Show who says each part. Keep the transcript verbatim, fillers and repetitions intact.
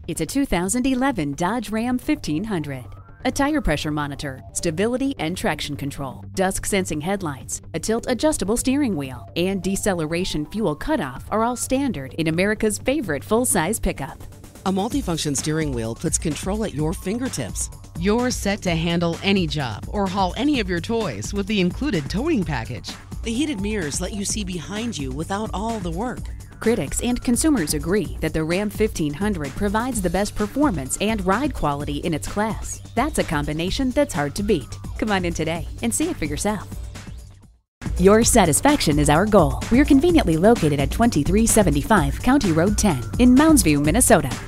Speaker 1: It's a two thousand eleven Dodge Ram fifteen hundred. A tire pressure monitor, stability and traction control, dusk sensing headlights, a tilt adjustable steering wheel, and deceleration fuel cutoff are all standard in America's favorite full-size pickup.
Speaker 2: A multifunction steering wheel puts control at your fingertips.
Speaker 3: You're set to handle any job or haul any of your toys with the included towing package.
Speaker 2: The heated mirrors let you see behind you without all the work.
Speaker 1: Critics and consumers agree that the Ram fifteen hundred provides the best performance and ride quality in its class. That's a combination that's hard to beat. Come on in today and see it for yourself. Your satisfaction is our goal. We're conveniently located at twenty-three seventy-five County Road ten in Mounds View, Minnesota.